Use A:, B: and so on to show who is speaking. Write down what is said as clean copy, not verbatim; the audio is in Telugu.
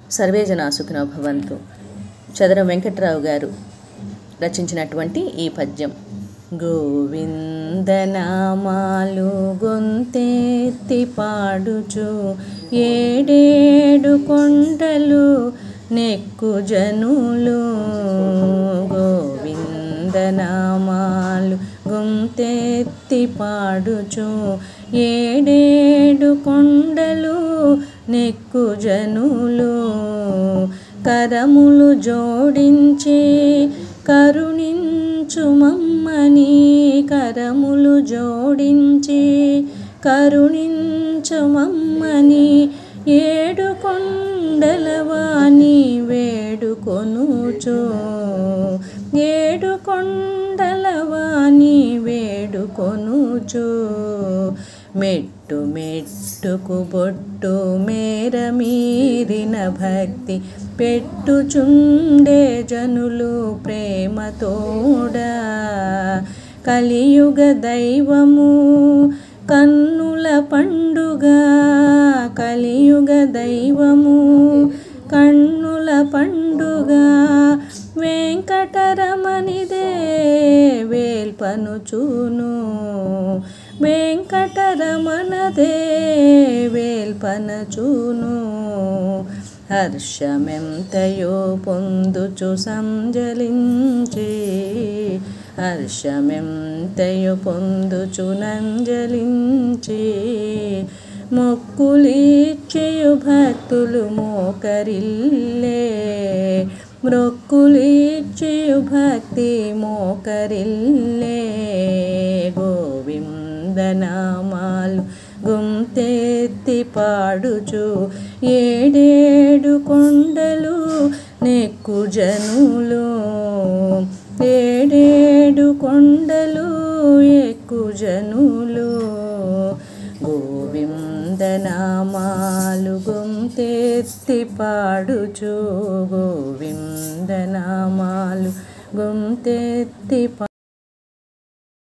A: సర్వే జనా సుఖినో భవంతు. చదరం వెంకట్రావు గారు రచించినటువంటి ఈ పద్యం. గోవిందనామాలు గొంతెత్తి పాడుచు ఏడేడు కొండలు నెక్కు జనులు. గోవిందనామాలు గొంతెత్తి పాడుచు ఏడేడు కొండలు నెక్కు జనులు. కరములు జోడించి కరుణించు మమ్మని, కరములు జోడించి కరుణించు మమ్మని, ఏడు కొండలవాణి వేడుకొనుచు, ఏడు కొండలవాణి వేడుకొనుచు. మెట్టు మెట్టుకు బొట్టు మేర మీరిన భక్తి పెట్టుచుండే జనులు ప్రేమతోడా. కలియుగ దైవము కన్నుల పండుగ, కలియుగ దైవము కన్నుల పండుగ. వెంకటరమణిదే వేల్పనుచూను, వెంకటరమణదే వేల్పనచూను. హర్షమెంతయో పొందుచు సంజలించి, హర్షమెంతయో పొందుచు నంజలించి. మొక్కులిచ్చేయు భక్తులు మోకరిల్లే, మొక్కులిచ్చేయు భక్తి మోకరిల్లే. గోవిందనామాలు గొంతెత్తి పాడుచు ఏడేడు కొండలు నెక్కు జనులు, ఏడేడు కొండలు ఎక్కు జనులు. గోవిందనామాలు గొంతెత్తి పాడుచు, గోవిందనామాలు గొంతెత్తి